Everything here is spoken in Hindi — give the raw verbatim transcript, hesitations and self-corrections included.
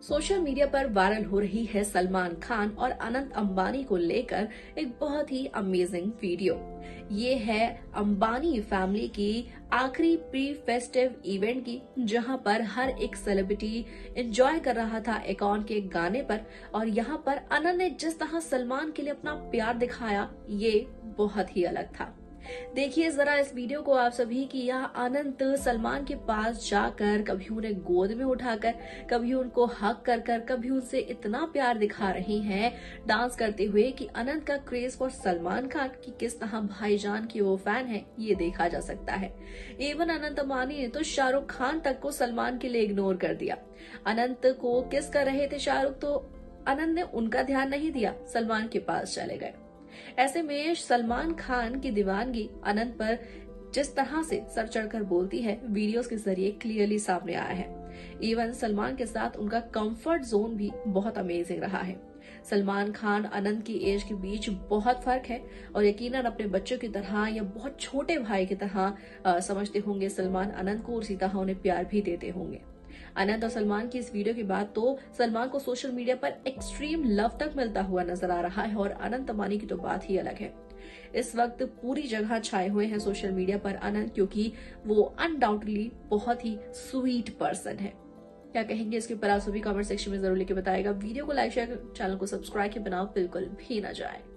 सोशल मीडिया पर वायरल हो रही है सलमान खान और अनंत अंबानी को लेकर एक बहुत ही अमेजिंग वीडियो। ये है अंबानी फैमिली की आखिरी प्री फेस्टिव इवेंट की, जहां पर हर एक सेलिब्रिटी एंजॉय कर रहा था अकाउंट के गाने पर। और यहां पर अनंत ने जिस तरह सलमान के लिए अपना प्यार दिखाया, ये बहुत ही अलग था। देखिए जरा इस वीडियो को आप सभी की। यहाँ अनंत सलमान के पास जाकर कभी उन्हें गोद में उठाकर, कभी उनको हक कर कर, कभी उनसे इतना प्यार दिखा रही हैं डांस करते हुए कि अनंत का क्रेज फॉर सलमान खान की किस तरह भाईजान की वो फैन है, ये देखा जा सकता है। इवन अनंत अंबानी ने तो शाहरुख खान तक को सलमान के लिए इग्नोर कर दिया। अनंत को किस कर रहे थे शाहरुख, तो अनंत ने उनका ध्यान नहीं दिया, सलमान के पास चले गए। ऐसे में सलमान खान की दीवानगी अनंत पर जिस तरह से सर चढ़कर बोलती है, वीडियोस के जरिए क्लियरली सामने आया है। इवन सलमान के साथ उनका कंफर्ट जोन भी बहुत अमेजिंग रहा है। सलमान खान अनंत की एज के बीच बहुत फर्क है और यकीनन अपने बच्चों की तरह या बहुत छोटे भाई की तरह आ, समझते होंगे सलमान अनंत को, और इसी तरह उन्हें प्यार भी देते होंगे। अनंत और सलमान की इस वीडियो के बाद तो सलमान को सोशल मीडिया पर एक्सट्रीम लव तक मिलता हुआ नजर आ रहा है और अनंत अंबानी की तो बात ही अलग है। इस वक्त पूरी जगह छाए हुए हैं सोशल मीडिया पर अनंत, क्योंकि वो अनडाउटेडली बहुत ही स्वीट पर्सन है। क्या कहेंगे इसके ऊपर आप सभी कमेंट सेक्शन में जरूर लिख के बताएगा। वीडियो को लाइक शेयर, चैनल को सब्सक्राइब के बनाओ बिल्कुल भी ना जाए।